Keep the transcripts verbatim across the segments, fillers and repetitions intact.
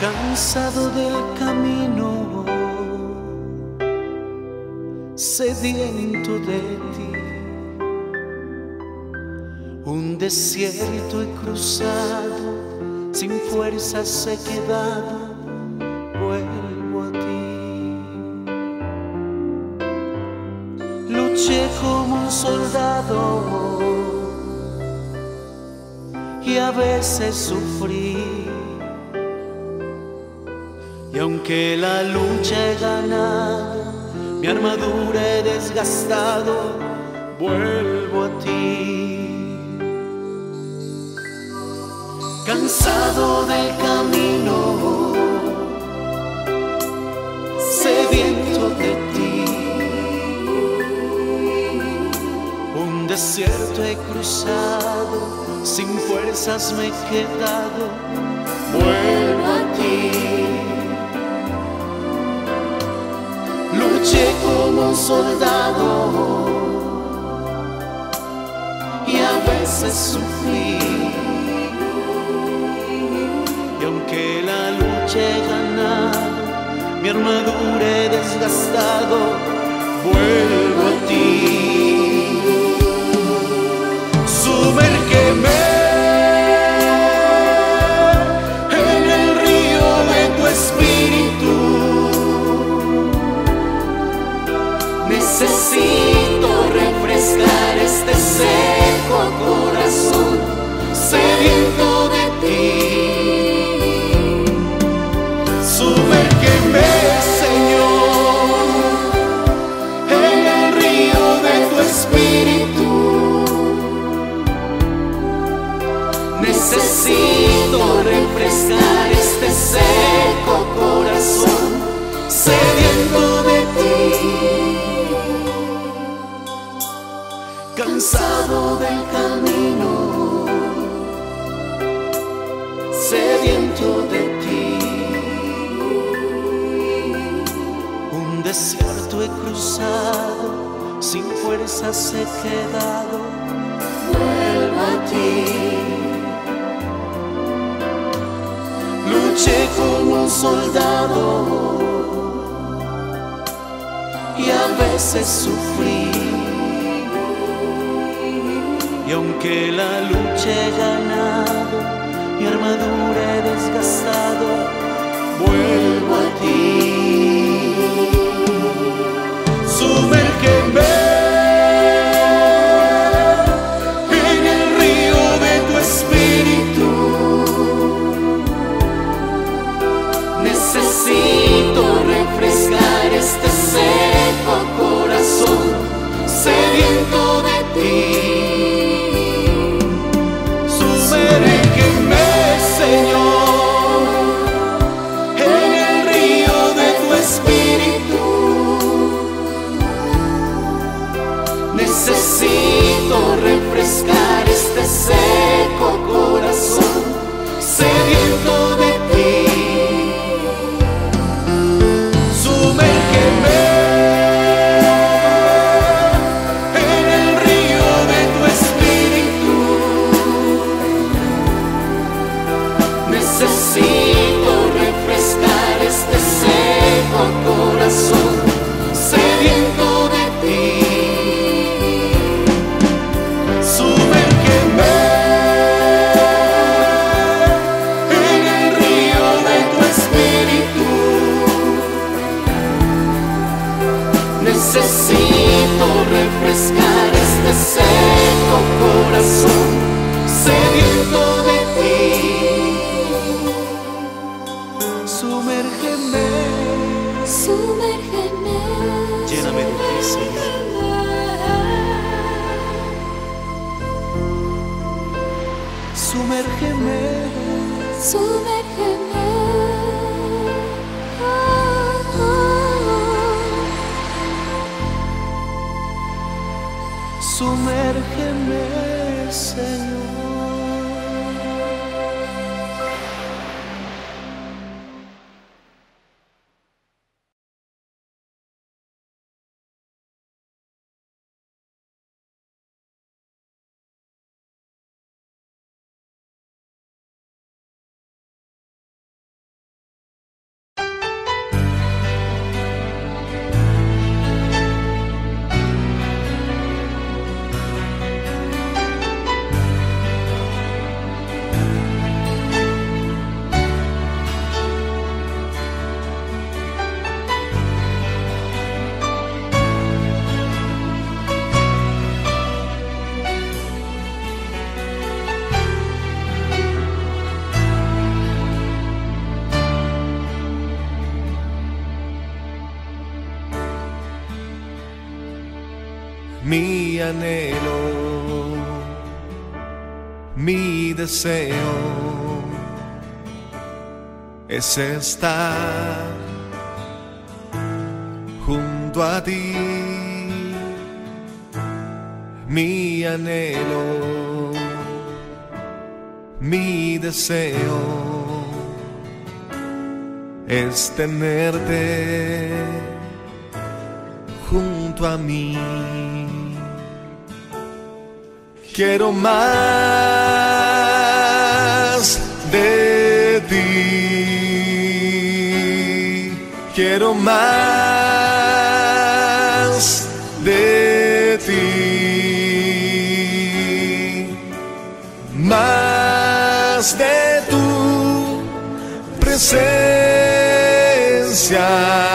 cansado del camino, sediento de ti. Un desierto he cruzado, sin fuerzas he quedado, vuelvo a ti. Luché como un soldado y a veces sufrí, y aunque la lucha he ganado, mi armadura he desgastado, vuelvo a ti. Cansado del camino, sediento de ti. Un desierto he cruzado, sin fuerzas me he quedado, vuelvo a ti. Luché como un soldado y a veces sufrí, y aunque la lucha he ganado, mi armadura he desgastado, vuelvo a ti. Sumérgeme en el río de tu espíritu. Necesito refrescar este seco corazón sediento de ti. Sumérgeme, Señor, en el río de tu espíritu. Necesito refrescar este seco corazón sediento de ti. Cansado del camino, sediento de ti. Un desierto he cruzado, sin fuerzas he quedado, vuelvo a ti. Luché como un soldado y a veces sufrí, y aunque la lucha he ganado, mi armadura he desgastado, vuelvo a ti. Sumérgeme en el río de tu espíritu. Necesito refrescar este seco corazón sediento de ti. Señor, en el río de tu espíritu. Necesito refrescar este seco corazón sediento de ti. Sumérgeme en el río de tu espíritu. Necesito refrescar este seco corazón sediento de ti. Sumérgeme en el río de tu espíritu. Necesito refrescar este seco corazón sediento de ti. Sumérgeme, sumérgeme, lléname de ti, Señor. Sumérgeme, sumérgeme. Oh, oh. Sumérgeme, Señor. mi anhelo, mi deseo es estar junto a ti. Mi anhelo, mi deseo es tenerte junto a mí. Quiero más de ti, quiero más de ti, más de tu presencia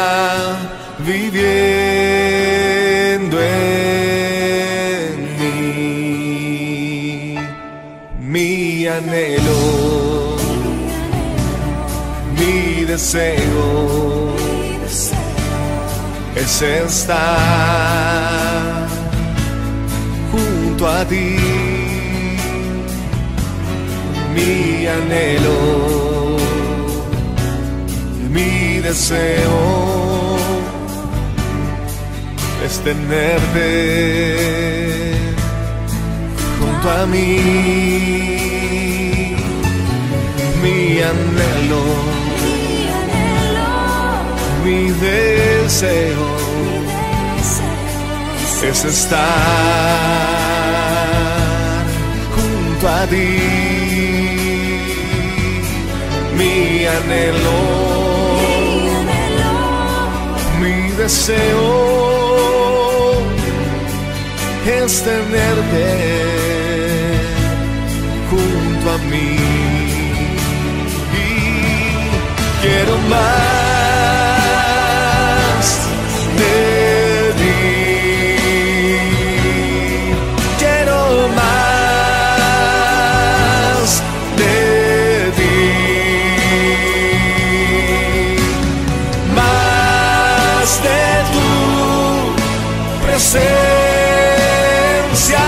viviendo en mí. Mi anhelo, mi deseo es estar junto a ti. Mi anhelo, mi deseo es tenerte junto a mí. Mi anhelo, mi deseo es estar junto a ti. Mi anhelo, mi deseo es tenerte junto a mí. Y quiero más de ti, quiero más de ti, más de tu presencia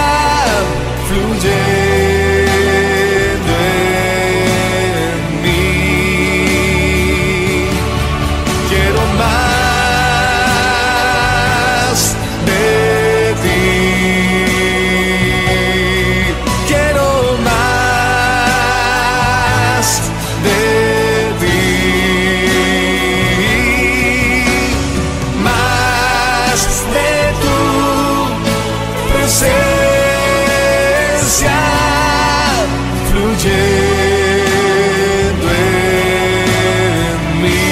fluyendo en mí. Quiero más de ti, quiero más de ti, más de tu presencia fluyendo en mí.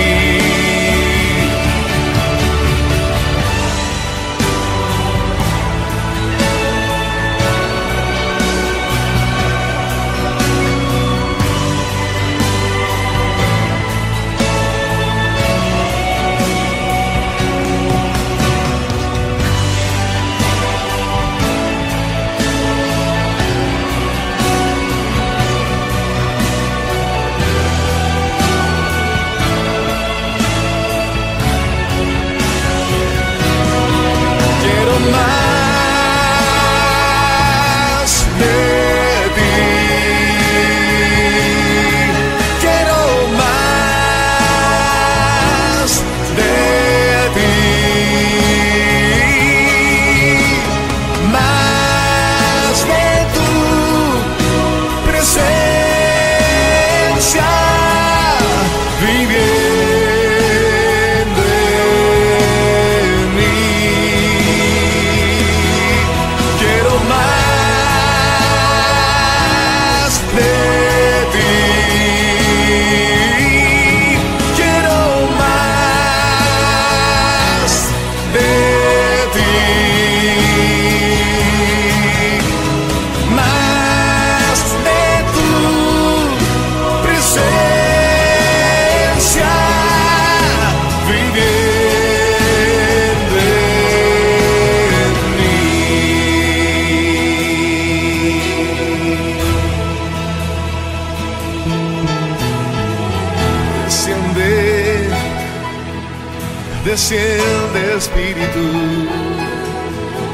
Quiero más de ti, quiero más de ti, más de tu presencia viviendo en mí. Quiero más de ti, quiero más de ti, más de tu presencia viviendo en mí. Desciende, desciende Espíritu,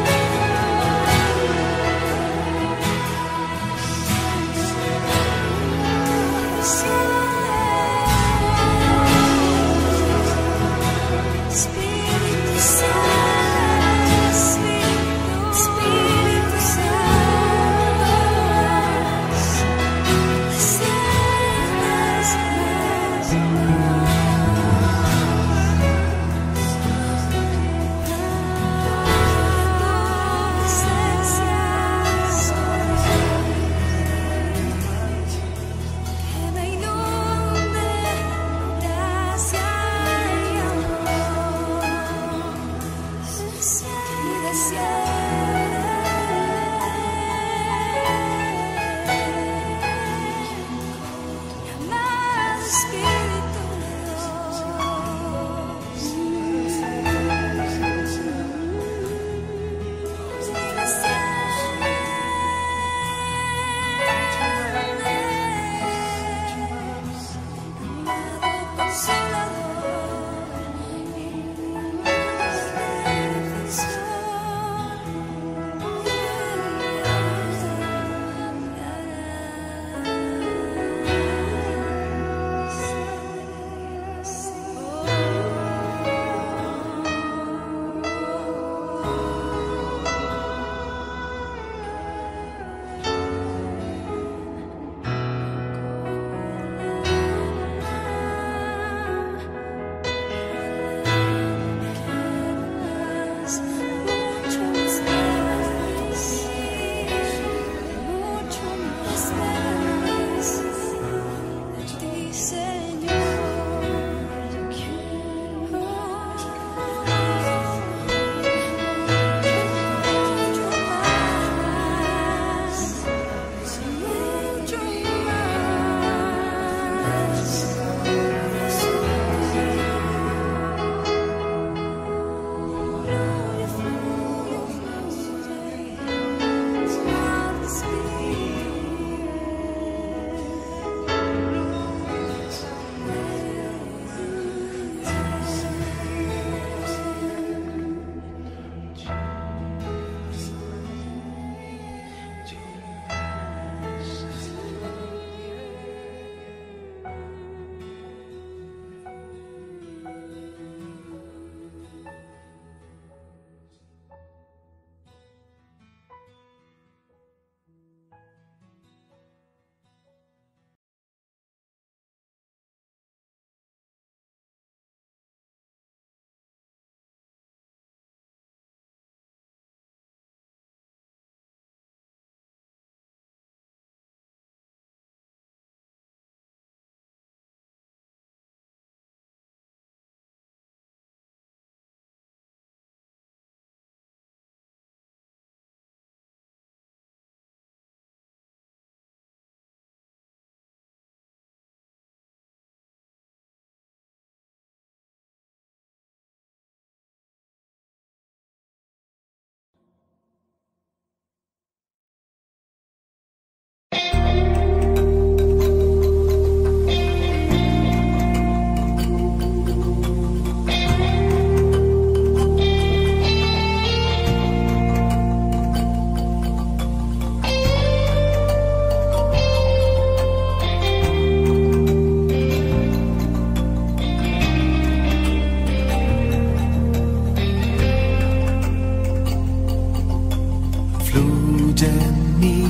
fluye en mí,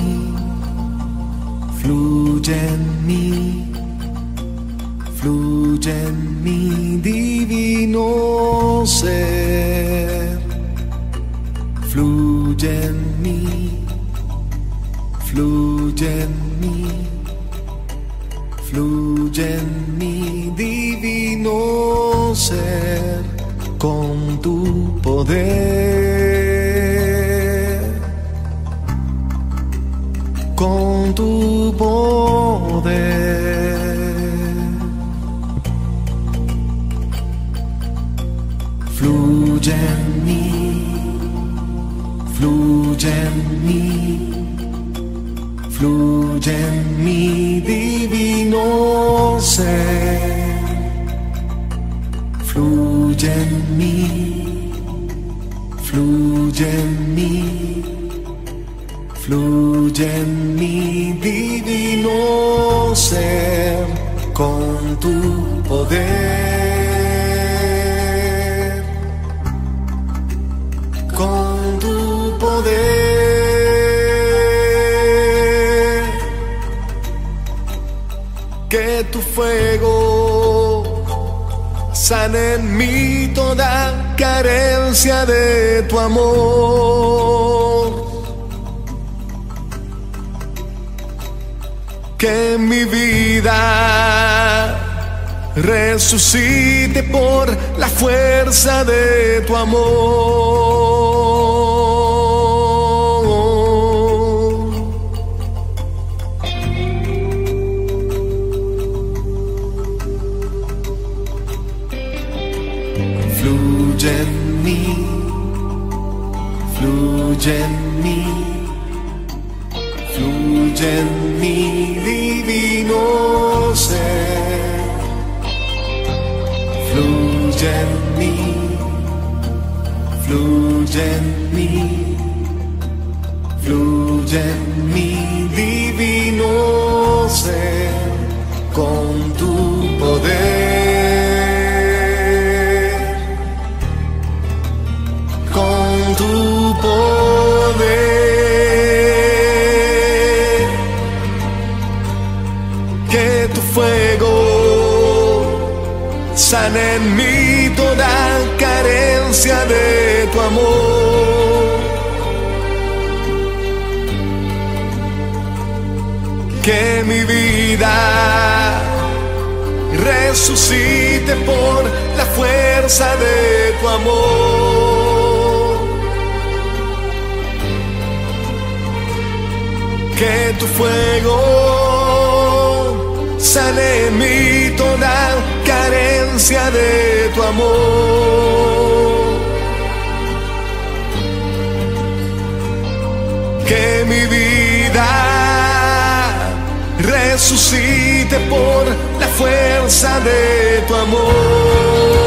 fluye en mí, fluye en mi divino ser, fluye en mí, fluye en mí, fluye en mi divino ser, con tu poder, con tu poder, fluye en mí, fluye en mí, fluye en mi divino ser, fluye en mí, fluye en mí, fluye en mi divino ser, con tu poder, con tu poder, que tu fuego sana en mí toda carencia de tu amor, que mi vida resucite por la fuerza de tu amor. Fluye en mí, fluye en mí, fluye en mi divino ser, fluye en mí, fluye en mí, fluye en mi divino ser, con tu poder, con tu poder, que tu fuego sana en mí toda carencia de tu amor, que mi vida resucite por la fuerza de tu amor, que tu fuego sane en mí toda carencia de tu amor, que mi vida resucite por la fuerza de tu amor.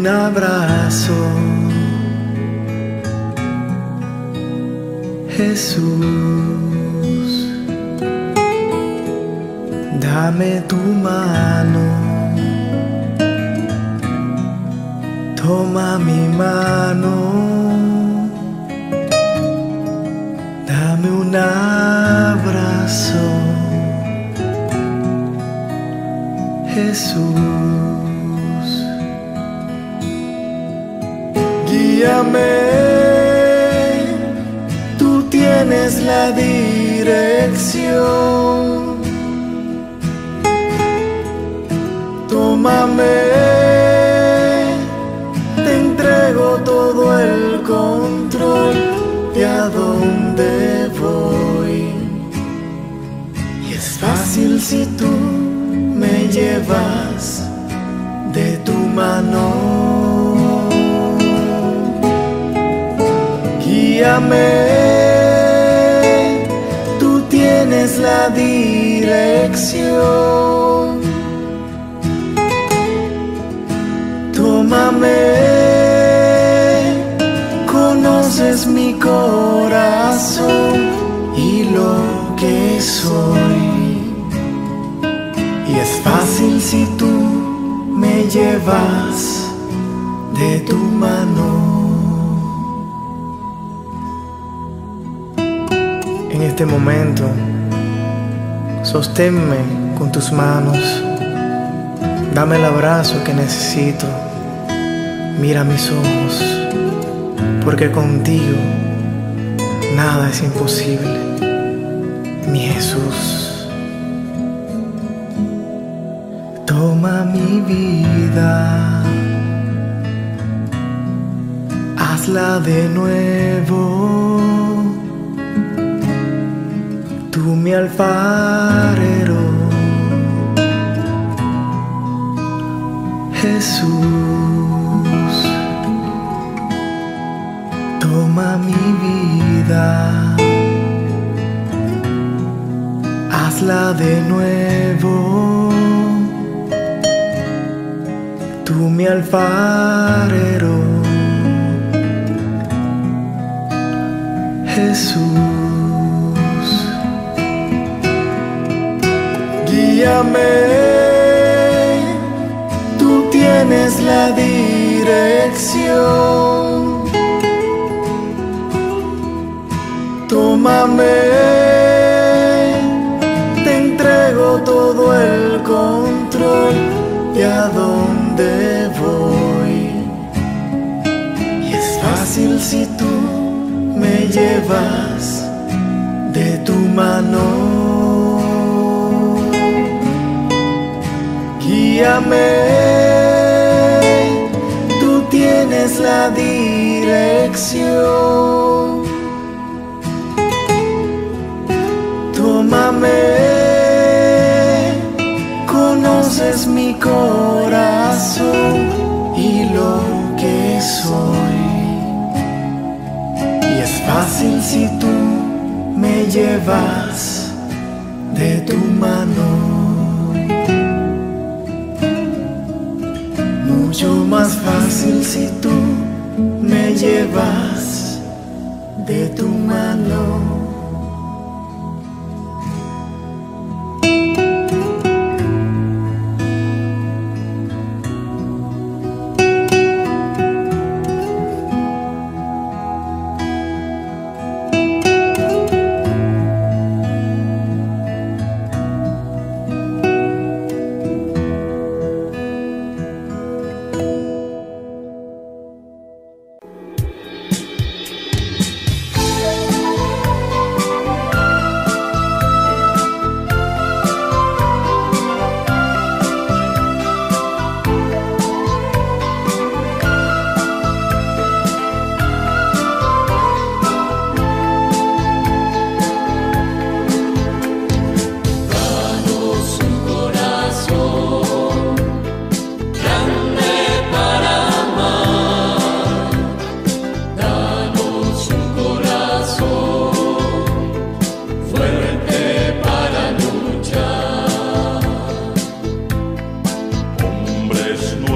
un abrazo, Jesús. Dame tu mano, toma mi mano, dame un abrazo, Jesús. Guíame, tú tienes la dirección. Tómame, te entrego todo el control de a dónde voy. Y es fácil si tú me llevas de tu mano. Guíame, tú tienes la dirección. Tómame, conoces mi corazón y lo que soy. Y es fácil si tú me llevas de tu mano. En este momento, sosténme con tus manos. Dame el abrazo que necesito. Mira mis ojos, porque contigo nada es imposible, mi Jesús. Toma mi vida, hazla de nuevo. Tú mi alfarero, Jesús. Toma mi vida, hazla de nuevo. Tú mi alfarero, Jesús. Guíame, tú tienes la dirección. Tómame, te entrego todo el control de a dónde voy. Y es fácil si tú me llevas de tu mano. Guíame, tú tienes la dirección. Tómame, conoces mi corazón y lo que soy. Y es fácil si tú me llevas de tu mano. Mucho más fácil si tú me llevas de tu mano.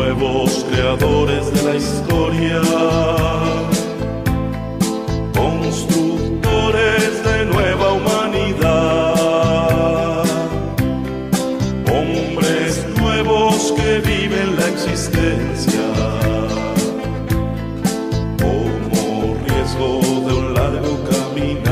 nuevos creadores de la historia, constructores de nueva humanidad, hombres nuevos que viven la existencia como riesgo de un largo caminar.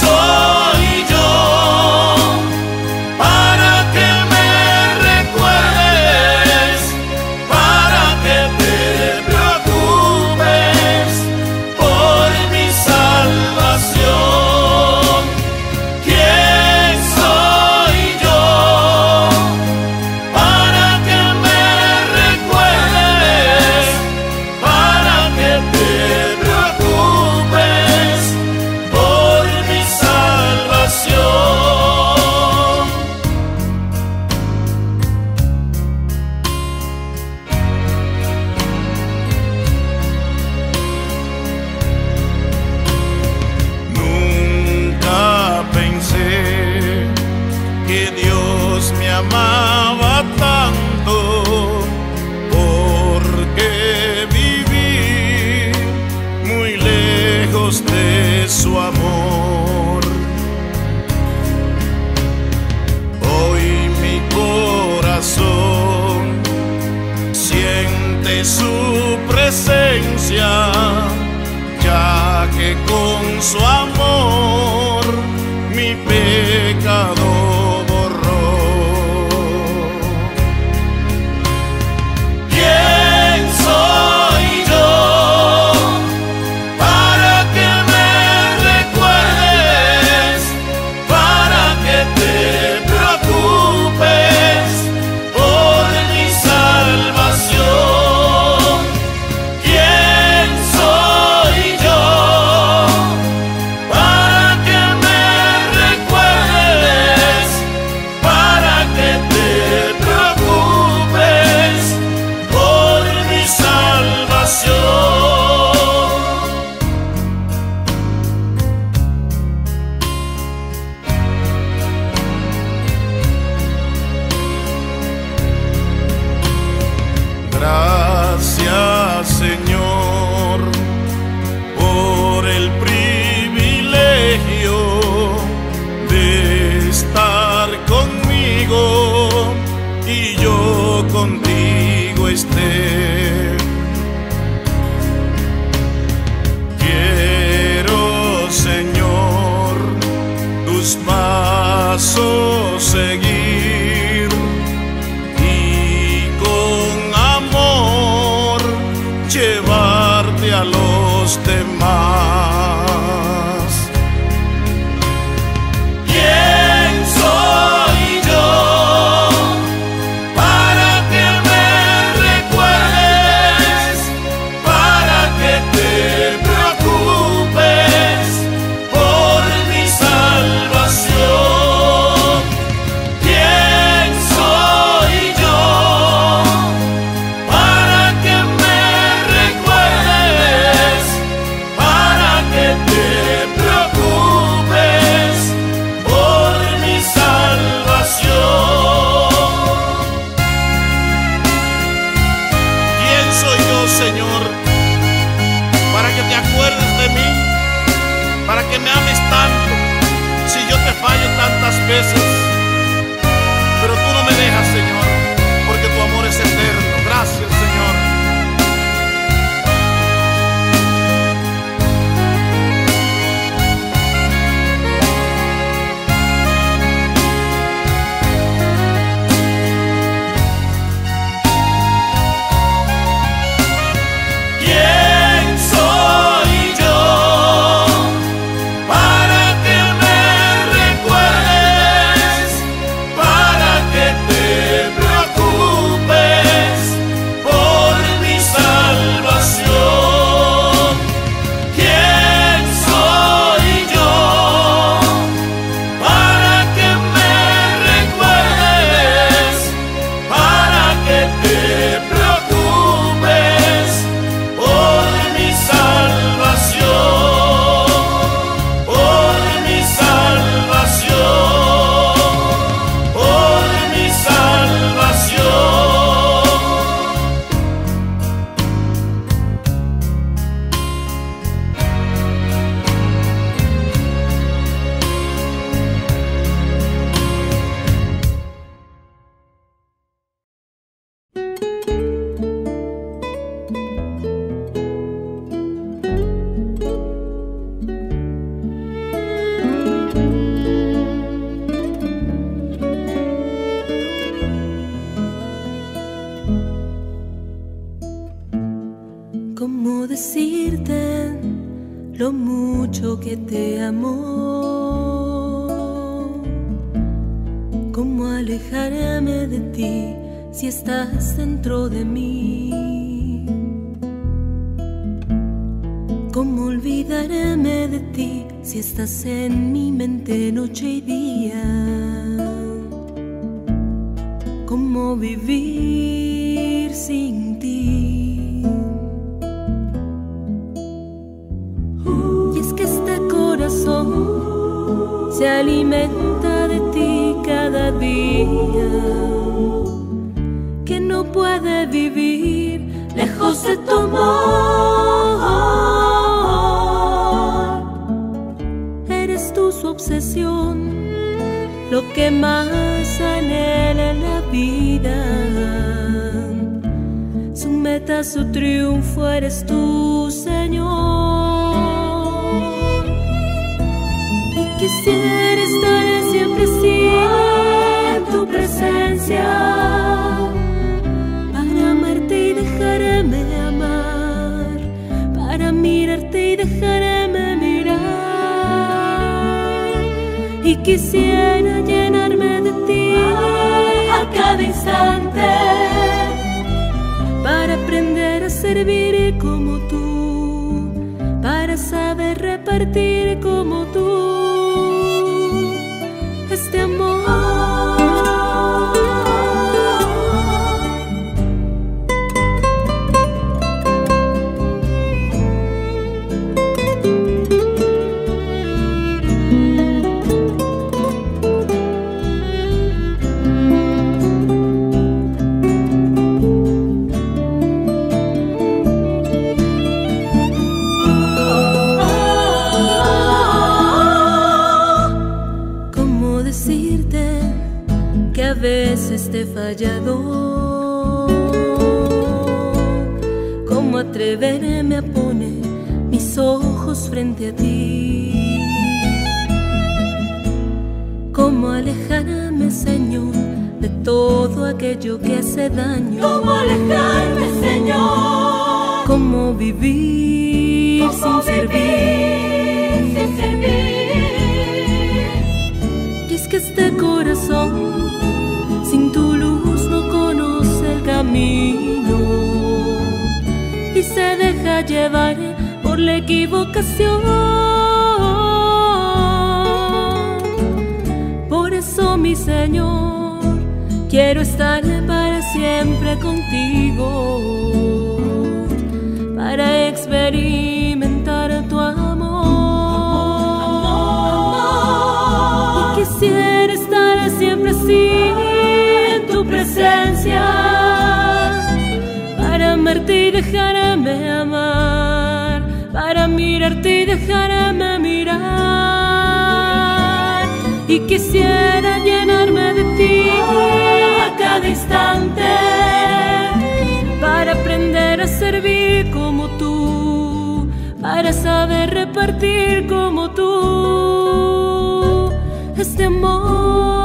Para que me recuerde mi pecado borró. ¿Quién soy yo para que me recuerdes, para que te preocupes por mi salvación? ¿Quién soy yo para que me recuerdes, para que te preocupes por mi salvación? Gracias, Señor, por el privilegio de estar conmigo y yo contigo esté. Quiero, Señor, tus pasos seguir y con amor llevarte a los demás. ¿Quién soy yo para que me recuerdes, para que te preocupes por mi salvación? ¿Quién soy yo para que me recuerdes, para que te preocupes por mi salvación? ¿Quién soy yo, Señor, para que te acuerdes de mí, para que me ames tanto, si yo te fallo tantas veces? Pero tú no me dejas, Señor, porque tu amor es eterno. Gracias, Señor. ¿Quién soy yo para que me recuerdes, para que te preocupes por mi salvación? ¿Quién soy yo para que me recuerdes, para que te preocupes por mi salvación, por mi salvación, por mi ¿Cómo decirte lo mucho que te amo? ¿Cómo alejarme de ti si estás dentro de mí? ¿Cómo olvidarme de ti si estás en mi mente noche y día? ¿Cómo vivir sin ti? Y es que este corazón se alimenta de ti cada día, que no puede vivir lejos de tu amor. Eres tú su obsesión, lo que más anhela en la vida. Su meta, su triunfo, eres tú, Señor. Y quisiera estar siempre así en tu presencia, para amarte y dejarme amar, para mirarte y dejarme mirar. Y quisiera llenarme de ti a cada instante, para aprender a servir como tú, para saber repartir como tú este amor. A veces te he fallado, ¿cómo atreverme a poner mis ojos frente a ti? ¿Cómo alejarme, Señor, de todo aquello que hace daño? ¿Cómo alejarme, Señor? ¿Cómo vivir, ¿Cómo sin, vivir servir? sin servir? Y es que este corazón sin tu luz no conoce el camino y se deja llevar por la equivocación. Por eso, mi Señor, quiero estar para siempre contigo, para experimentar tu amor. Y quisiera estar siempre así en tu presencia, para amarte y dejarme amar, para mirarte y dejarme mirar. Y quisiera llenarme de ti a cada instante, para aprender a servir como tú, para saber repartir como tú este amor.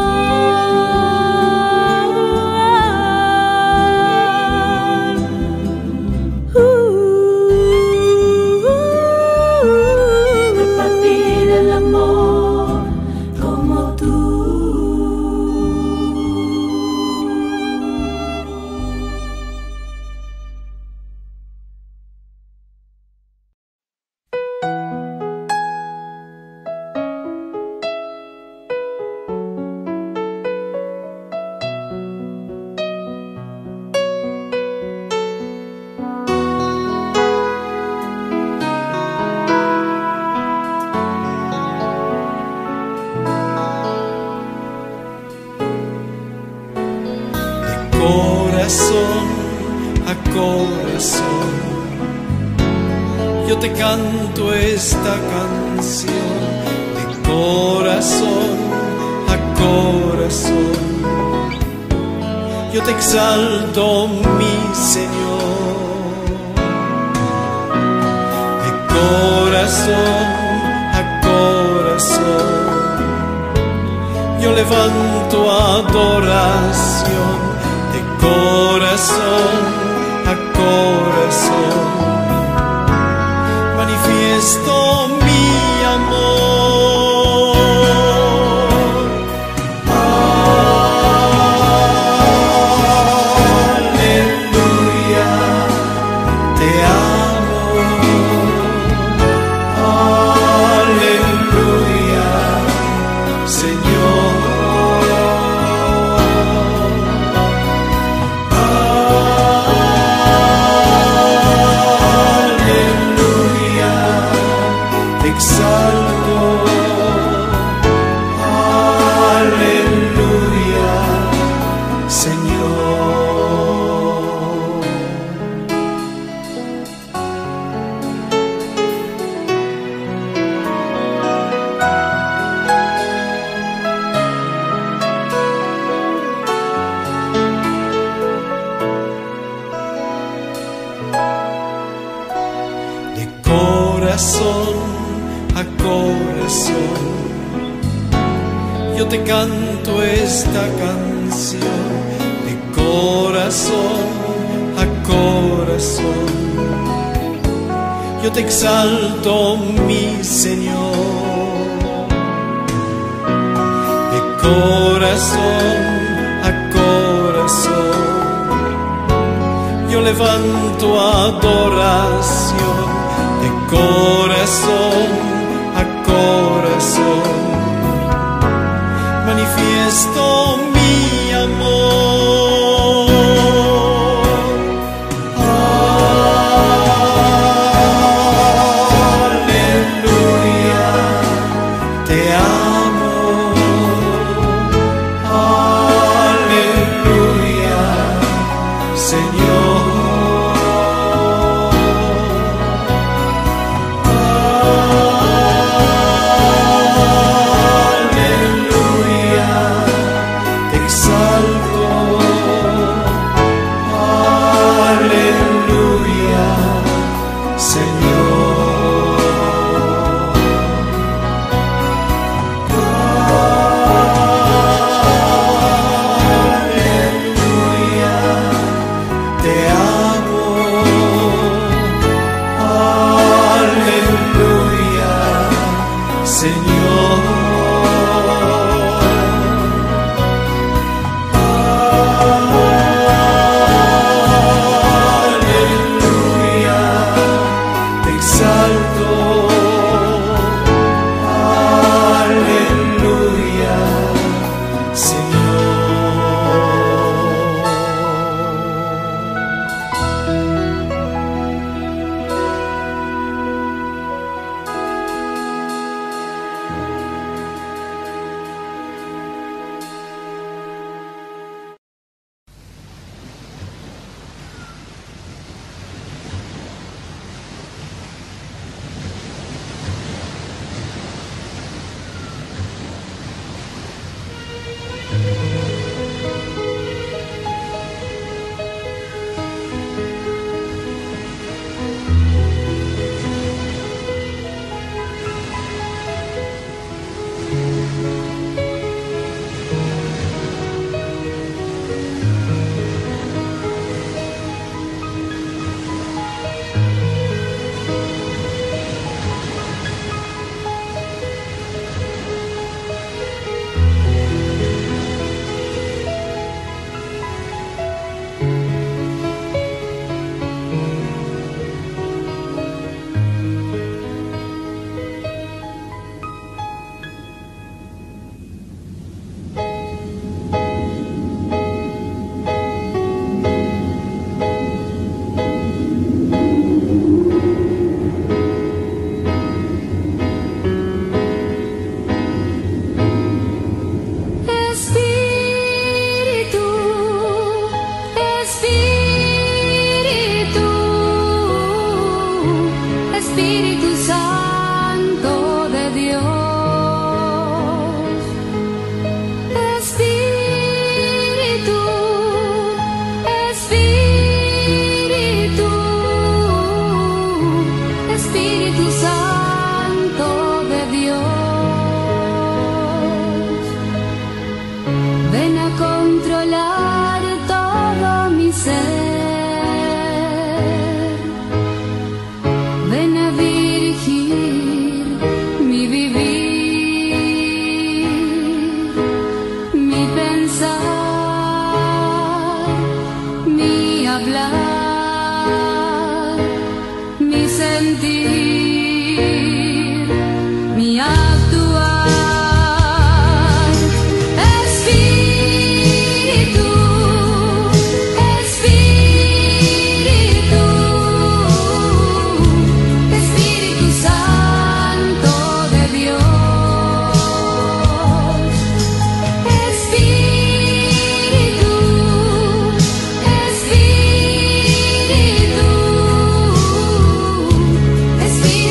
Corazón a corazón, yo te canto esta canción. De corazón a corazón, yo te exalto, mi Señor. De corazón a corazón, yo levanto adoración. Corazón a corazón, manifiesto mi amor. Aleluya, te amo. Aleluya, Señor. Exalt yo te canto esta canción de corazón a corazón. Yo te exalto, mi Señor, de corazón a corazón. Yo levanto adoración de corazón a corazón. Manifiesto mi amor. Aleluya, te amo. Aleluya, Señor. Espíritu, Espíritu.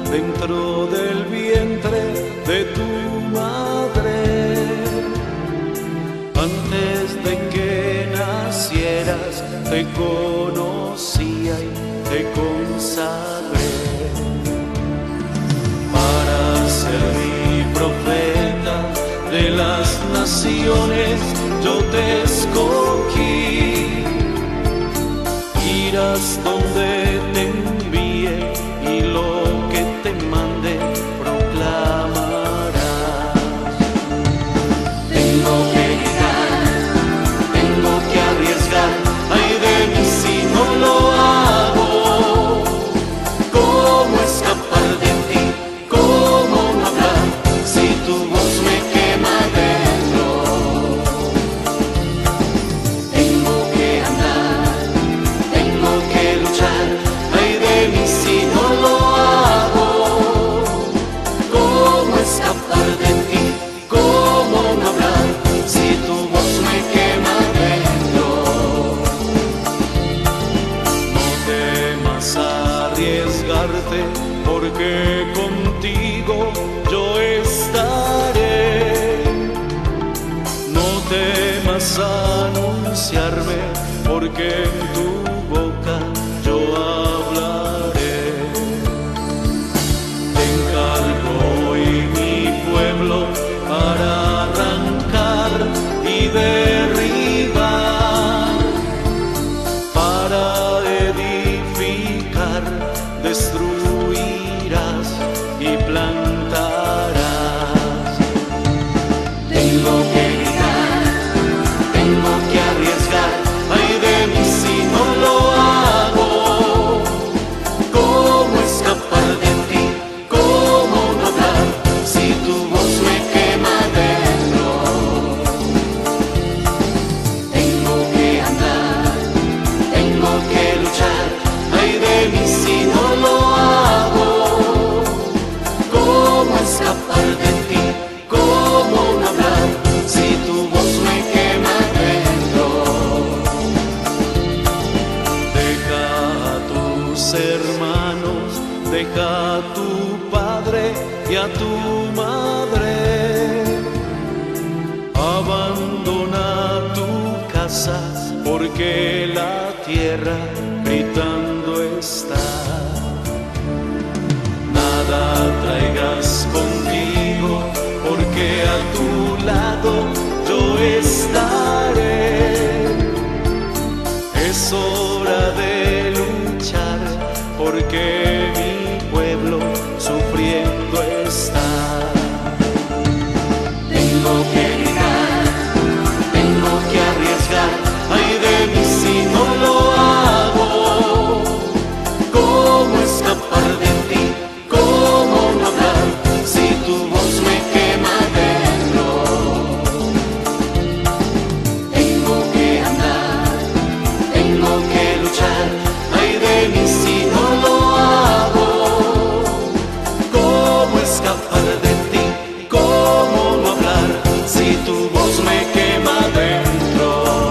dentro del vientre de tu madre. Antes de que nacieras te conocía y te consagré para ser mi profeta de las naciones. Yo te escogí, irás donde te envíe y lo que te mande proclamarás. Tengo que gritar, tengo que arriesgar, ay de mí si no lo hago. ¿Cómo escapar de ti? ¿Cómo no hablar si tu voz me quema dentro? Tengo que andar, tengo que luchar, ay de mí si no lo hago. ¿Cómo escapar de ti? ¿Cómo no hablar si tu voz me quema dentro? No temas arriesgarte, porque contigo yo estaré. No temas anunciarme, porque en tu boca yo hablaré. Te encargo hoy mi pueblo para arrancar y derribar, para edificar, destruirás y plantarás. Tengo que gritar, tengo que arriesgar, ay de mí si no lo hago. ¿Cómo escapar de ti? ¿Cómo no hablar si tu voz me quema dentro? Tengo que andar, tengo que luchar, ay de mí si no lo hago. ¿Cómo escapar de ti? ¿Cómo no hablar si tu voz me quema dentro? Deja a tus hermanos, deja a tu padre y a tu madre. Abandona tu casa, porque la tierra gritando está. Nada traigas contigo, porque a tu lado yo estaré. Es hora de luchar, porque mi pueblo sufriendo está. Tengo que gritar, tengo que arriesgar, ay de mí si no lo hago. ¿Cómo escapar de ti? ¿Cómo no hablar si tu voz me quema dentro? Tengo que andar, tengo que luchar, ay de mí si no lo hago. ¿Cómo escapar de ti? ¿Cómo no hablar si tu voz me quema dentro?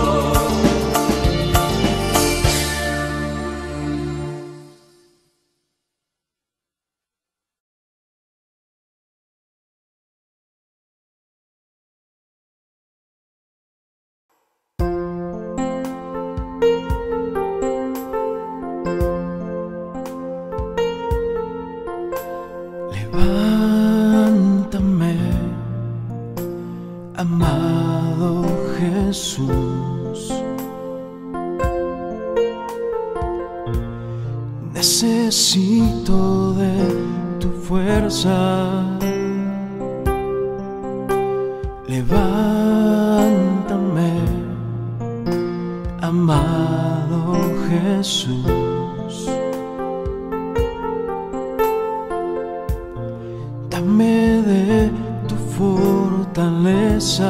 Levántame, amado Jesús. Necesito de tu fuerza. Levántame, amado Jesús. Dame de tu fortaleza.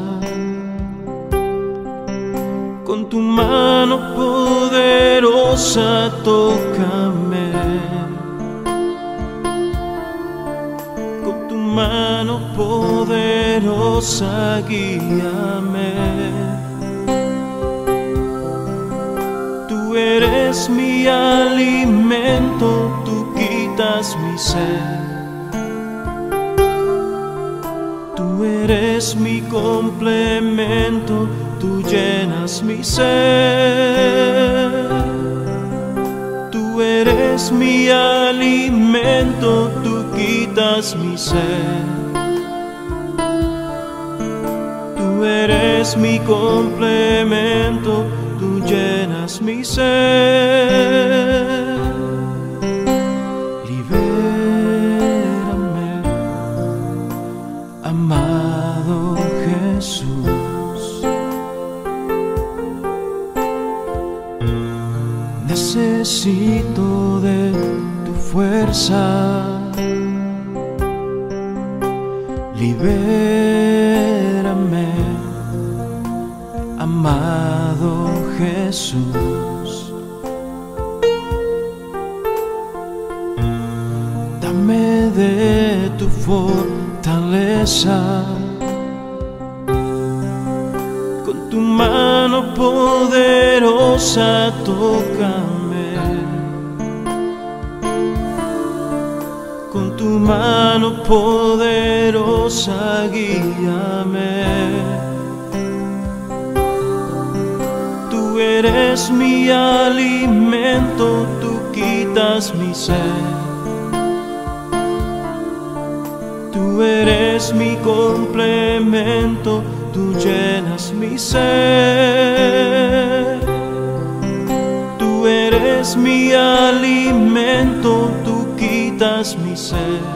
Con tu mano poderosa tócame. Con tu mano poderosa guíame. Tú eres mi alimento, tú quitas quitas mi sed. Tú eres mi complemento, tú llenas mi ser. Tú eres mi alimento, tú quitas mi sed. Tú eres mi complemento, tú llenas mi ser. Libérame, amado Jesús. Necesito de tu fuerza. Libérame, amado Jesús. Dame de tu fortaleza. Con tu mano poderosa tócame. Con tu mano poderosa guíame. Tú eres mi alimento, tú quitas mi sed. Tú eres mi complemento, tú llenas mi ser. Tú eres mi alimento, tú quitas mi sed.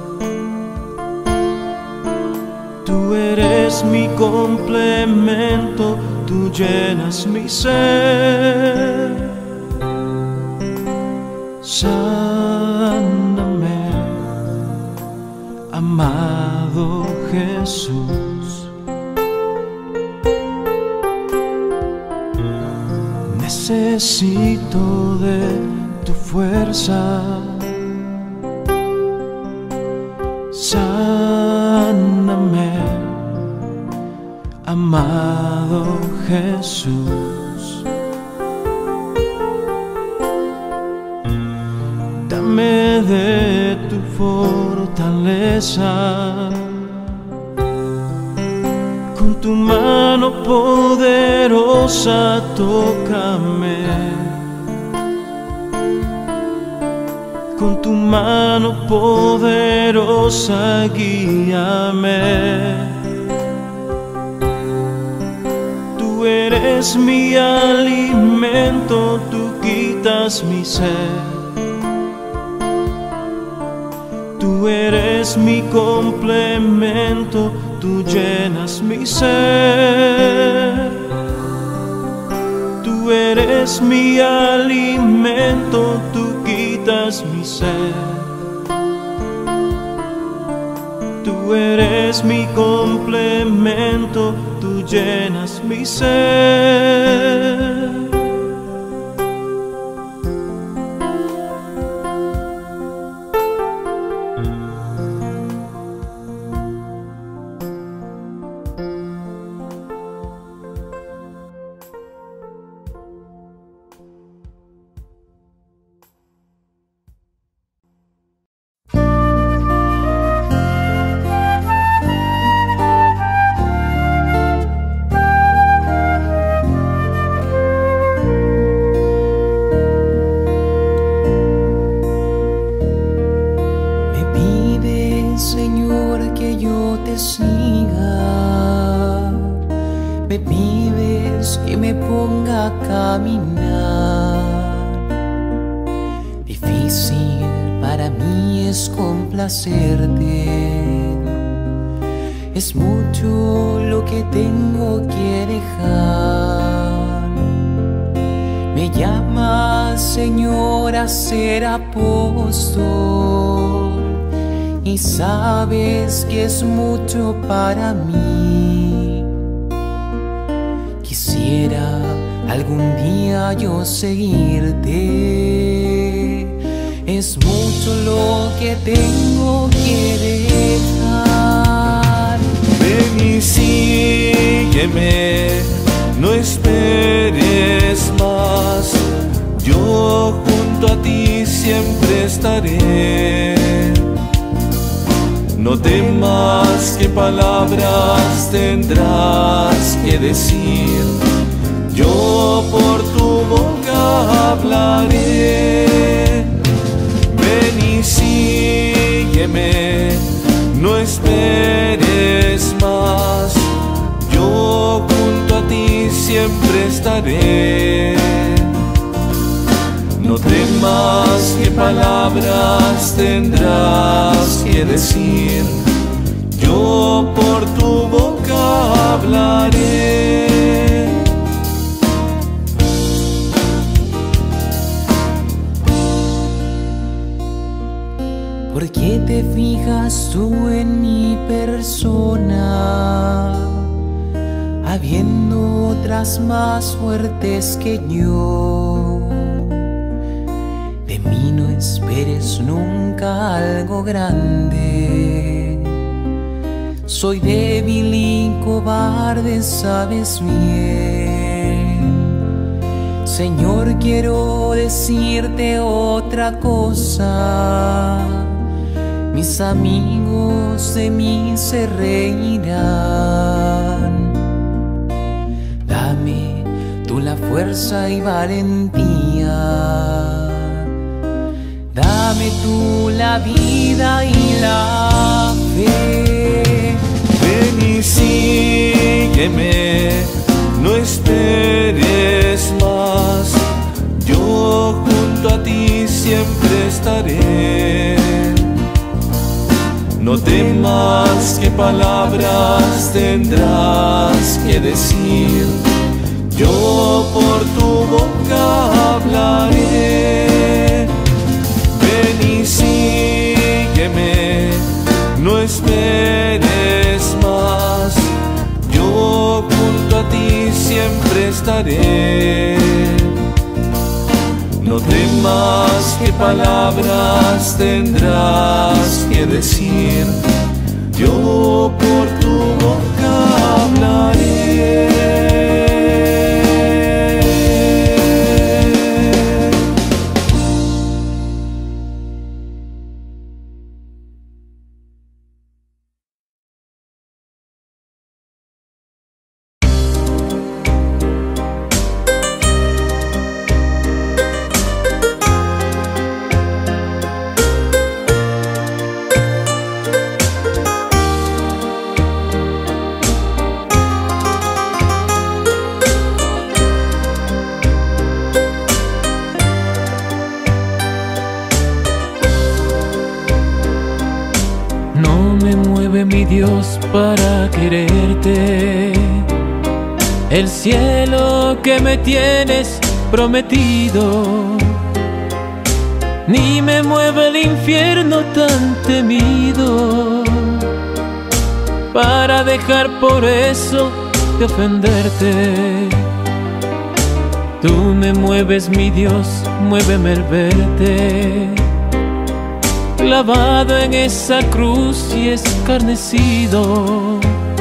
Tú eres mi complemento, tú llenas mi ser. Sáname, amado Jesús. Necesito de tu fuerza. Sáname, amado Jesús. Dame de tu fortaleza. Con tu mano poderosa tócame. Con tu mano poderosa guíame. Tú eres mi alimento, tú quitas mi sed. Tú eres mi complemento, tú llenas mi ser. Tú eres mi alimento, tú quitas mi sed. Tú eres mi complemento, tú llenas mi ser. Me pides que me ponga a caminar. Difícil para mí es complacerte. Es mucho lo que tengo que dejar. Me llamas, Señor, a ser apóstol, y sabes que es mucho para mí. Quisiera algún día yo seguirte. Es mucho lo que tengo que dejar. Ven y sígueme, no esperes más. Yo junto junto a ti siempre estaré. No temas que palabras tendrás que decir, yo por tu boca hablaré. Ven y sígueme, no esperes más, yo junto a ti siempre estaré. No temas que palabras tendrás que decir, yo por tu boca hablaré. ¿Por qué te fijas tú en mi persona, habiendo otras más fuertes que yo? De mí no esperes nunca algo grande. Soy débil y cobarde, sabes bien. Señor, quiero decirte otra cosa. Mis amigos de mí se reirán. Dame tú la fuerza y valentía. Dame tú la vida y la fe. Ven y sígueme, no esperes más, yo junto a ti siempre estaré. No temas que palabras tendrás que decir, yo por tu boca hablaré. Ven y sígueme, no esperes más, yo junto a ti siempre estaré. No temas que palabras tendrás que decir, yo por tu boca hablaré. Mi Dios, para quererte, el cielo que me tienes prometido, ni me mueve el infierno tan temido, para dejar por eso de ofenderte. Tú me mueves, mi Dios, muéveme el verte clavado en esa cruz y escarnecido.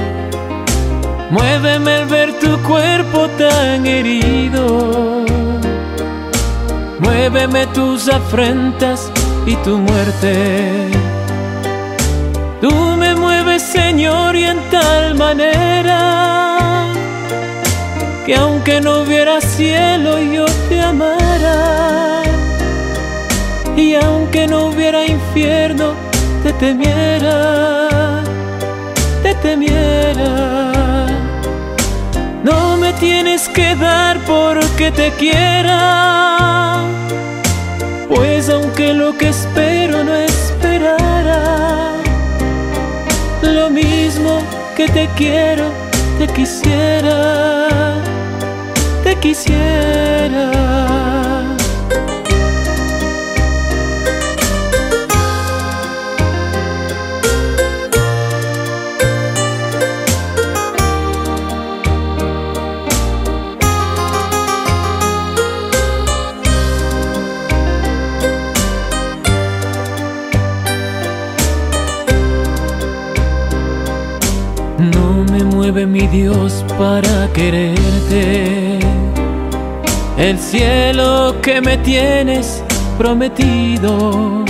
Muéveme el ver tu cuerpo tan herido. Muéveme tus afrentas y tu muerte. Tú me mueves, Señor, y en tal manera que aunque no hubiera cielo yo te amara, y aunque no hubiera infierno te temiera, te temiera. No me tienes que dar porque te quiera, pues aunque lo que espero no esperara, lo mismo que te quiero, te quisiera, te quisiera. Mueve mi Dios para quererte, el cielo que me tienes prometido,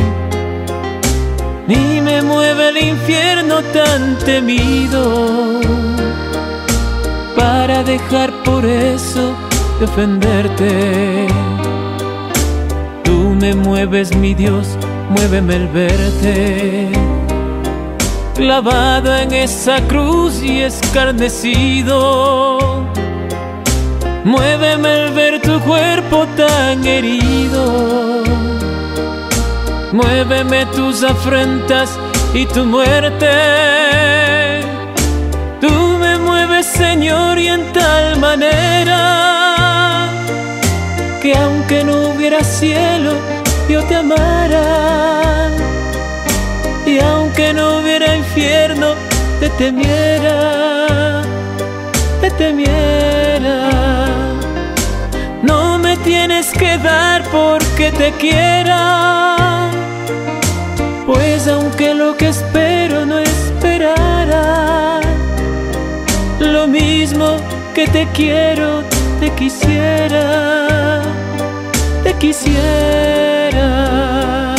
ni me mueve el infierno tan temido, para dejar por eso de ofenderte. Tú me mueves, mi Dios, muéveme el verte, clavado en esa cruz y escarnecido. Muéveme el ver tu cuerpo tan herido, muéveme tus afrentas y tu muerte. Tú me mueves, Señor, y en tal manera que aunque no hubiera cielo, yo te amara, y aunque no hubiera infierno, te temiera, te temiera. No me tienes que dar porque te quiera, pues aunque lo que espero no esperara, lo mismo que te quiero, te quisiera, te quisiera.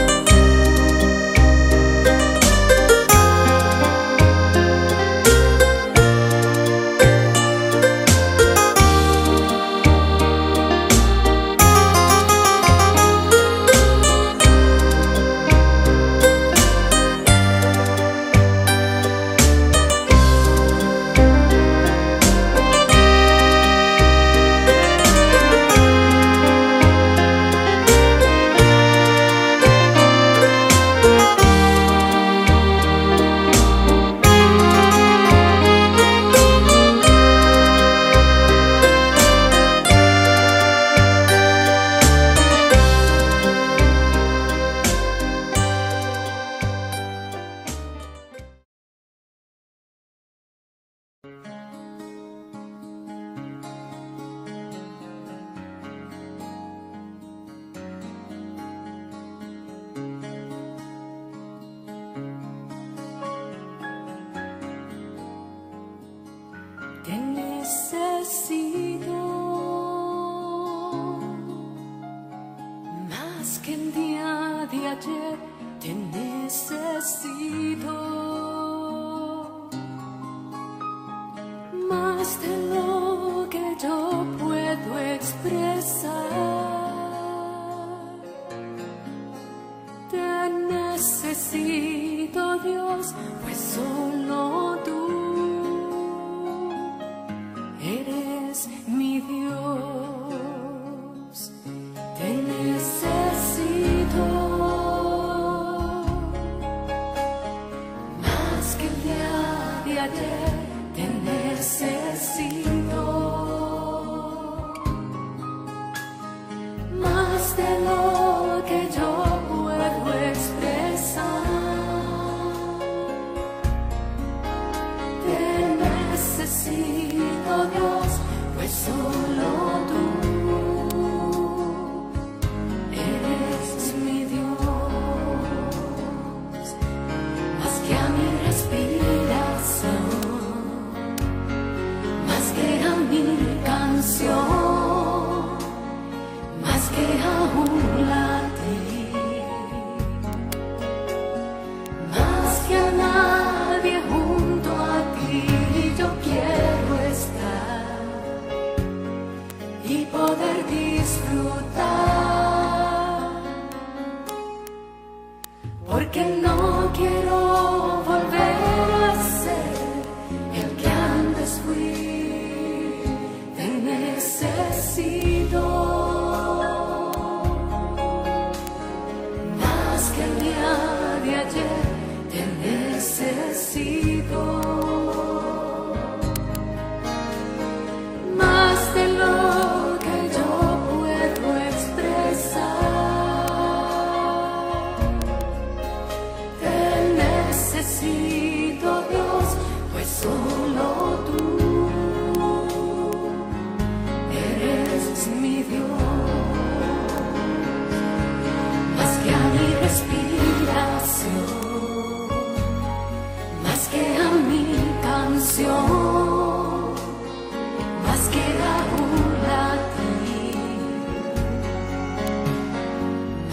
Te necesito más que el día de ayer, te necesito más de lo que yo puedo expresar. Te necesito, Dios, pues solo tú eres mi Dios. Te necesito más que el día de ayer, te necesito más de lo que yo puedo expresar. Te necesito, Dios, pues solo tú eres mi Dios. Más que a mi respiración, más que a mi canción, más que a un latir, más que a nadie junto a ti, yo quiero estar y poder disfrutar, porque no quiero volver a ser el que antes fui. Te necesito más que el día de ayer, te necesito más de lo que yo puedo expresar. Te necesito, Dios, pues solo tú eres mi Dios. Más que a mi respiración, más que a mi canción, más que a un latir,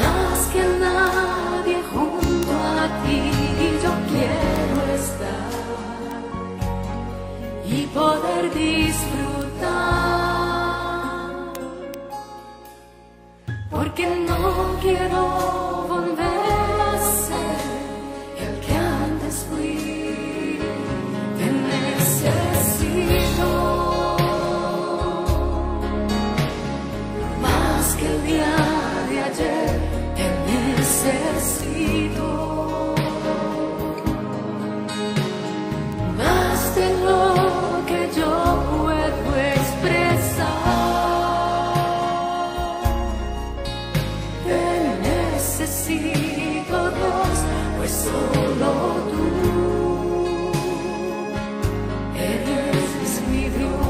poder disfrutar, porque no quiero volver a ser el que antes fui. Te necesito más que el día de ayer. Te necesito más de lo que yo puedo expresar. Te necesito, Dios, pues solo tú eres mi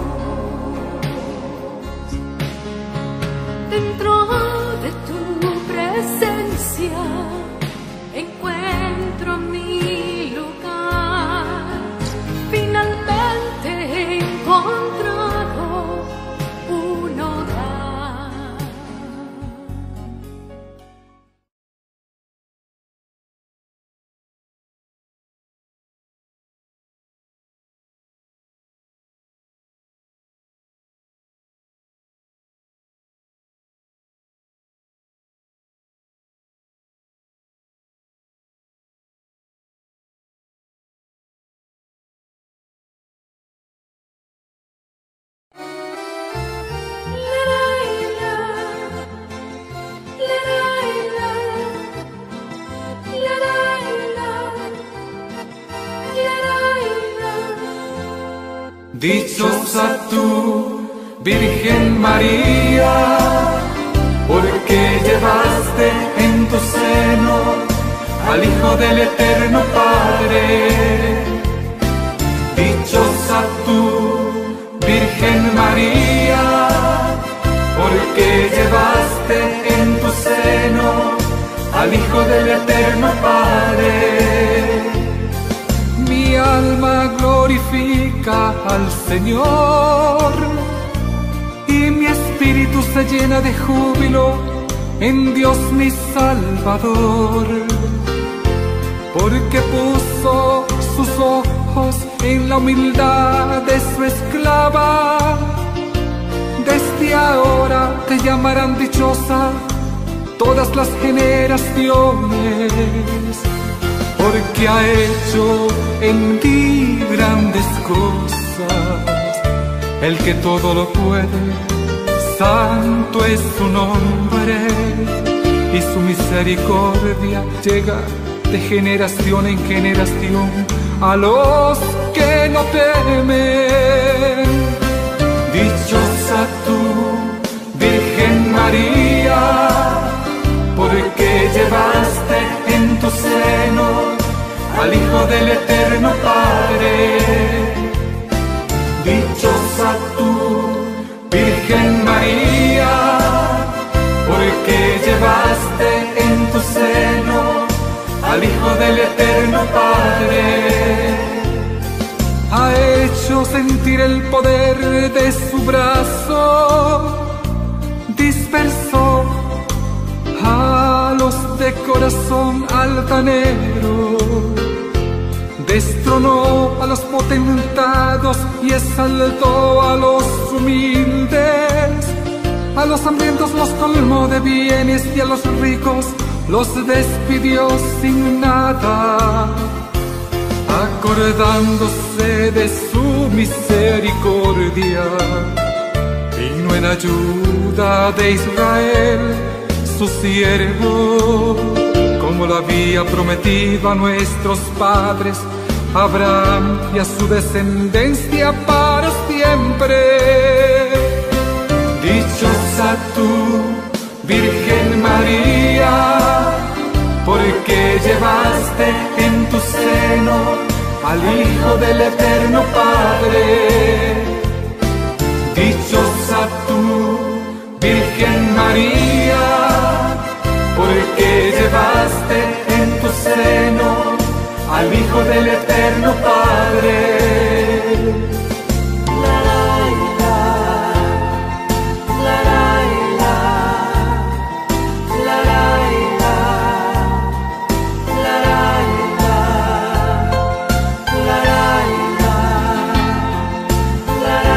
Dios. Dentro de tu presencia encuentro mi lugar. Finalmente he encontrado un hogar. Dichosa tú, Virgen María, porque llevaste en tu seno al Hijo del Eterno Padre. Dichosa tú, Virgen María, porque llevaste en tu seno al Hijo del Eterno Padre. Mi alma glorifica al Señor y mi espíritu se llena de júbilo en Dios mi Salvador, porque puso sus ojos en la humildad de su esclava. Desde ahora te llamarán dichosa todas las generaciones, porque ha hecho en ti grandes cosas, el que todo lo puede, santo es su nombre, y su misericordia llega de generación en generación a los que no temen. Dichosa tú, Virgen María, porque llevaste en tu seno al Hijo del Eterno Padre. Dichosa tú, Virgen María, porque llevaste en tu seno al Hijo del Eterno Padre. Ha hecho sentir el poder de su brazo, dispersó a los de corazón altanero, destronó a los potentados y exaltó a los humildes. A los hambrientos los colmó de bienes y a los ricos los despidió sin nada, acordándose de su misericordia. Vino en ayuda de Israel, su siervo, como lo había prometido a nuestros padres, a Abraham y a su descendencia para siempre. Dichosa tú, Virgen María, porque llevaste en tu seno al Hijo del Eterno Padre. Dichosa tú, Virgen María, porque llevaste en tu seno al Hijo del Eterno Padre. La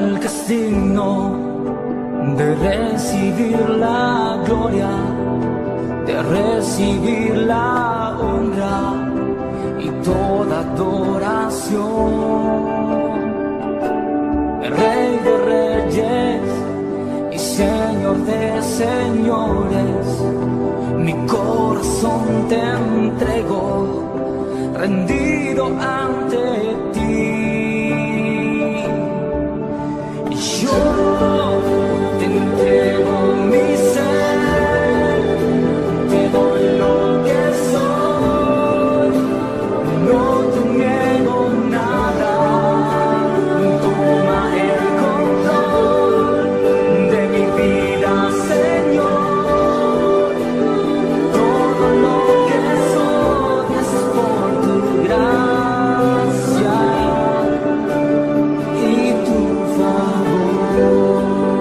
al castigo de recibir la gloria, de recibir la honra y toda adoración. El Rey de Reyes y Señor de Señores, mi corazón te entrego, rendido ante ti. Yo te entrego mi ser, te doy lo que soy, no te niego nada. Toma el control de mi vida, Señor. Todo lo que soy es por tu gracia y tu favor.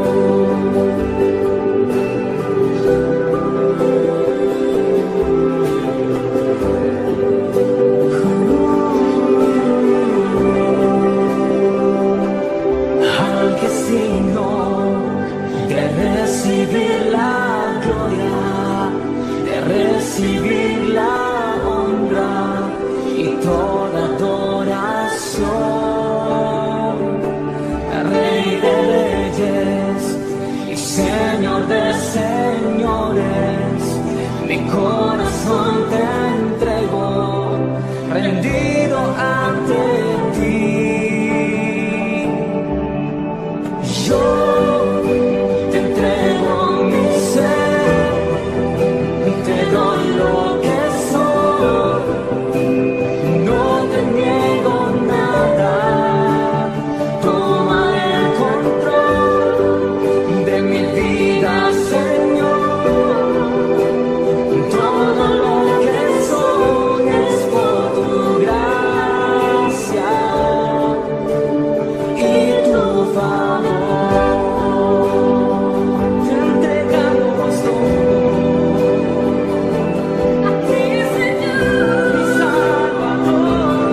Al que signo de recibir la gloria, de recibir la honra y toda adoración, Rey de Reyes y Señor de Señores, mi corazón te entrego, rendido ante ti. Yo te entrego mi ser, te doy lo que soy, no te niego nada. Toma el control de mi vida, Señor. Todo lo que soy es por tu gracia y tu favor. Te entregamos todo a ti, Señor, mi Salvador.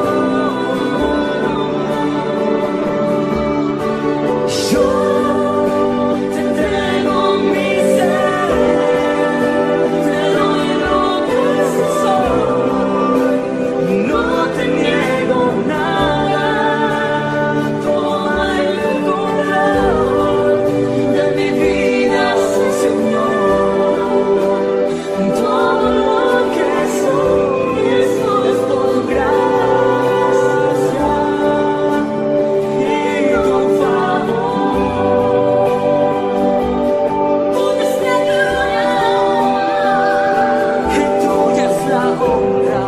Yo te entrego mi ser, te doy lo que soy, no te niego nada. Toma el control de mi vida, Señor. Todo lo que soy es por gracia y tu favor. Tuya es la gloria y tuya es la honra.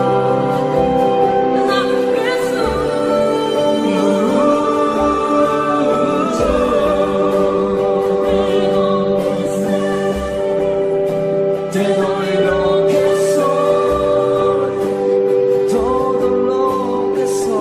Te doy lo que soy, todo lo que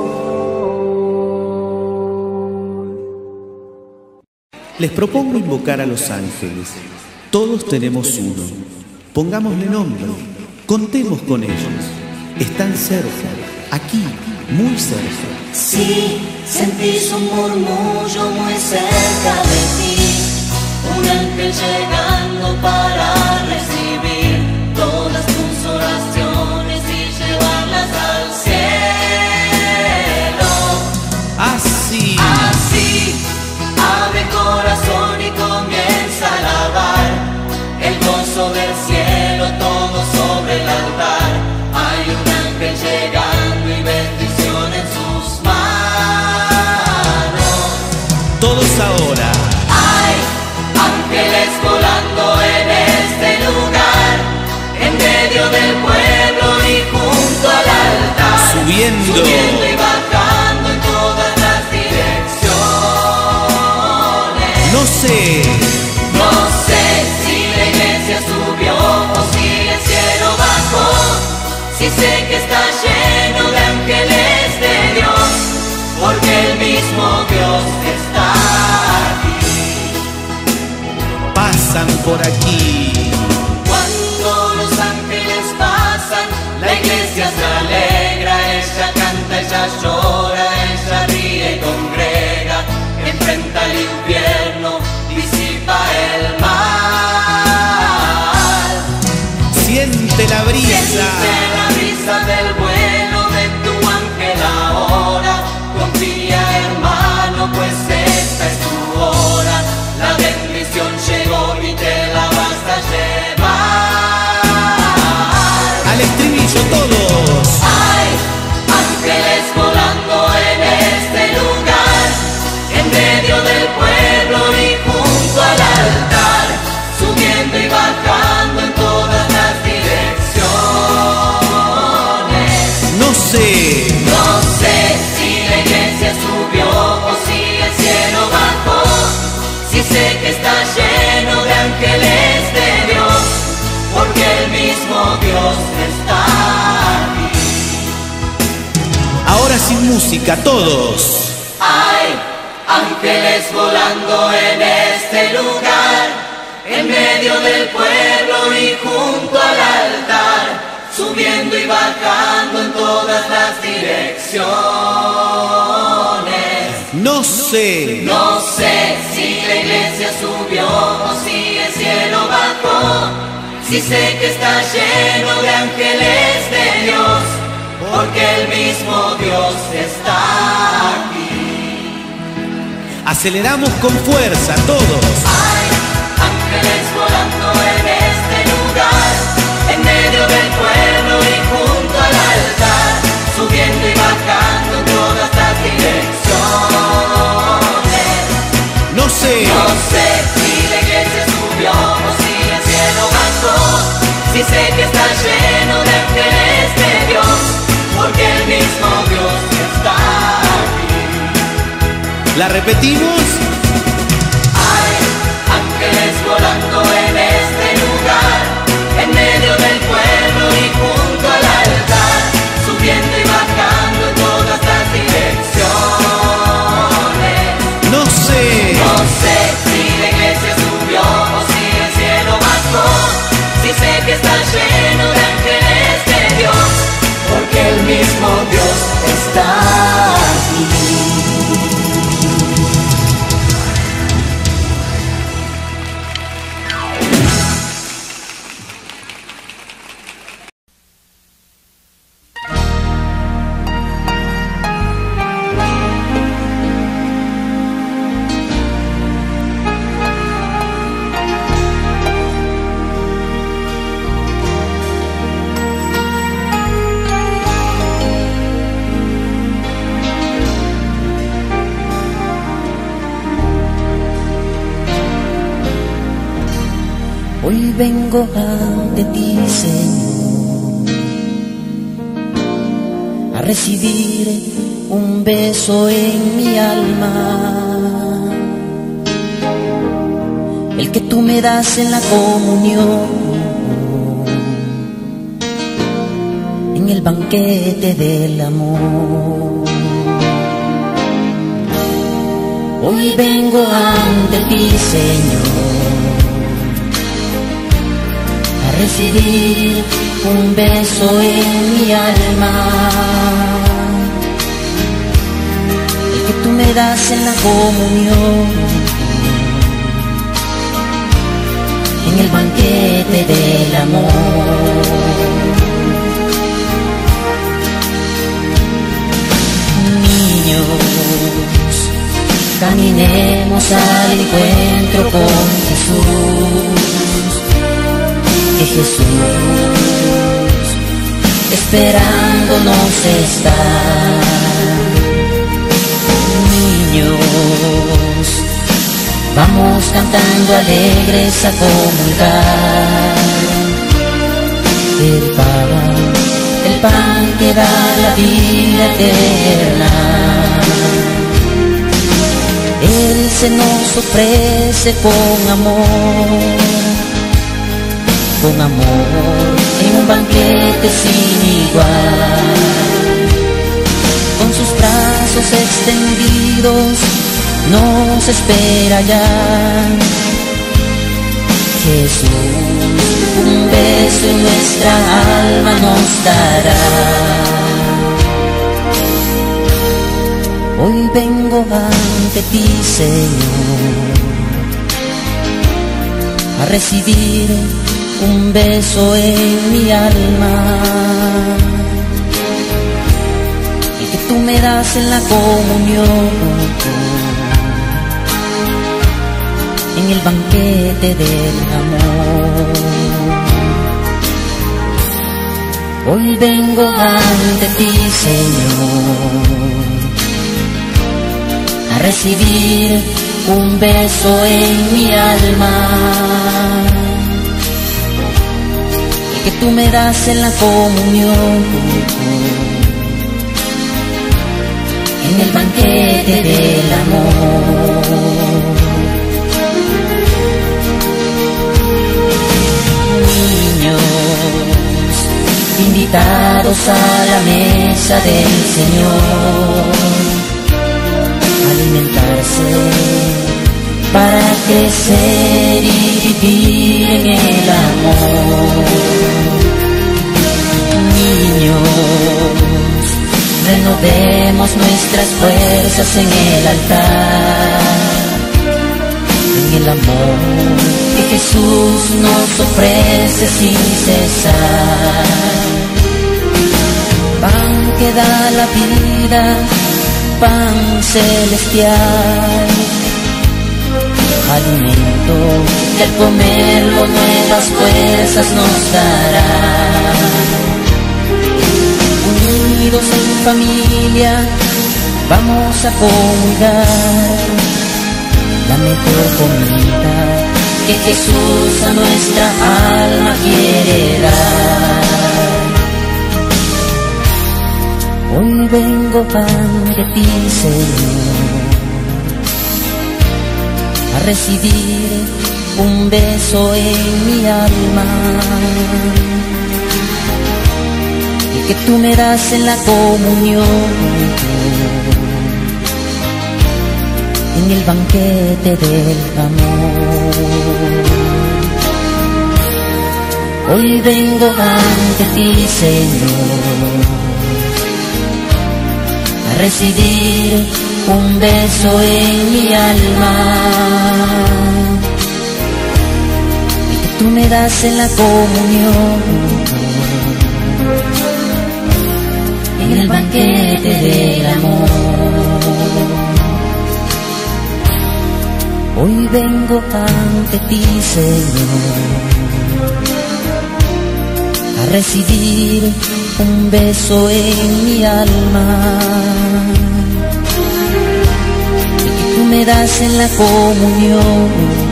soy. Les propongo invocar a los ángeles. Todos tenemos uno. Pongámosle nombre. Contemos con ellos. Están cerca, aquí, muy cerca. Si sentís un murmullo muy cerca de ti, un ángel llegando para recibir todas tus oraciones y llevarlas al cielo. Así. Así, abre corazón y comienza a alabar el gozo del cielo, todo sobre el altar. Hay un ángel llegando y bendición en sus manos. Todos ahora. Hay ángeles volando en este lugar, en medio del pueblo y junto al altar, Subiendo. subiendo y bajando en todas las direcciones. No sé. No sé si la iglesia subió o si el cielo bajó, si sé que está lleno de ángeles de Dios, porque el mismo Dios está aquí. Pasan por aquí. Cuando los ángeles pasan, la iglesia se alegra, ella canta, ella llora, ella ríe y congrega. En sin música, todos. Hay ángeles volando en este lugar, en medio del pueblo y junto al altar, subiendo y bajando en todas las direcciones. No sé, no sé si la iglesia subió o si el cielo bajó. Si sé que está lleno de ángeles de Dios, porque el mismo Dios está aquí. Aceleramos con fuerza, todos. Hay ángeles volando en este lugar, en medio del pueblo y junto al altar, subiendo y bajando en todas las direcciones. No sé, no sé si la iglesia subió o si el cielo bajó. Si sé que está lleno de ángeles de Dios, porque el mismo Dios está aquí. ¿la repetimos? Hay ángeles volando en este lugar, en medio del pueblo y junto al altar, subiendo y bajando en todas las direcciones. No sé, no sé si la iglesia subió o si el cielo bajó. Si sé que está lleno de ángeles de Dios, porque el mismo Dios está aquí. Hoy vengo ante ti, Señor, a recibir un beso en mi alma, el que tú me das en la comunión, en el banquete del amor. Hoy vengo ante ti, Señor, recibir un beso en mi alma, el que tú me das en la comunión, en el banquete del amor. Niños, caminemos al encuentro con Jesús, que Jesús esperándonos está. Niños, vamos cantando alegres a comulgar el pan, el pan que da la vida eterna. Él se nos ofrece con amor, con amor, en un banquete sin igual. Con sus brazos extendidos nos espera ya. Jesús, un beso en nuestra alma nos dará. Hoy vengo ante ti, Señor, a recibir un beso en mi alma, el que tú me das en la comunión, en el banquete del amor. Hoy vengo ante ti, Señor, a recibir un beso en mi alma, que tú me das en la comunión, en el banquete del amor. Niños, invitados a la mesa mesa del Señor, alimentarse para crecer y vivir en el amor. Niños, renovemos nuestras fuerzas en el altar, en el amor que Jesús nos ofrece sin cesar. Pan que da la vida, pan celestial, alimento que al comerlo nuevas fuerzas nos dará. Unidos en familia vamos a comulgar la mejor comida que Jesús a nuestra alma quiere dar. Hoy vengo ante ti, Señor, a recibir un beso en mi alma, el que tú me das en la comunión, en el banquete del amor. Hoy vengo ante ti, Señor, a recibir un beso en mi alma, el que tú me das en la comunión, en el banquete del amor. Hoy vengo ante ti, Señor, a recibir un beso en mi alma, el que tú me das en la comunión,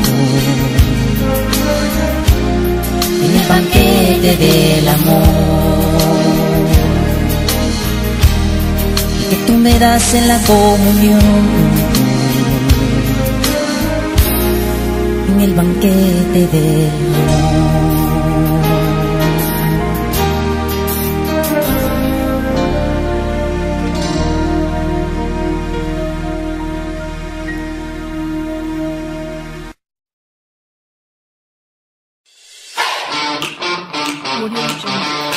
en el banquete del amor, el que tú me das en la comunión, en el banquete del amor. Audio Jungle.